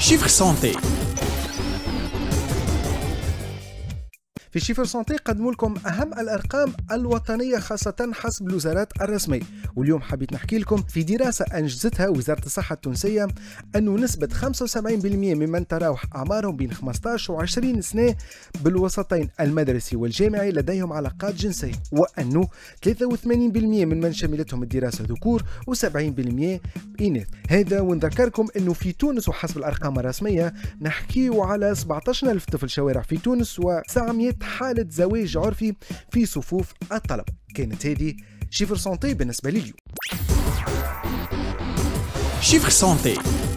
شيفر سانتي. في شيفر سانتي قدموا لكم أهم الأرقام الوطنية خاصة حسب الوزارات الرسمية، واليوم حبيت نحكي لكم في دراسة أنجزتها وزارة الصحة التونسية أنه نسبة 75% ممن تراوح أعمارهم بين 15 و 20 سنة بالوسطين المدرسي والجامعي لديهم علاقات جنسية، وأنه 83% ممن شملتهم الدراسة ذكور و70% إناث. هذا ونذكركم أنه في تونس وحسب الأرقام الرسمية نحكيو على 17,000 طفل شوارع في تونس و900 حالة زواج عرفي في صفوف الطلبة. كانت هذه شيفر سانتي بالنسبة لي اليوم. شيفر سانتي.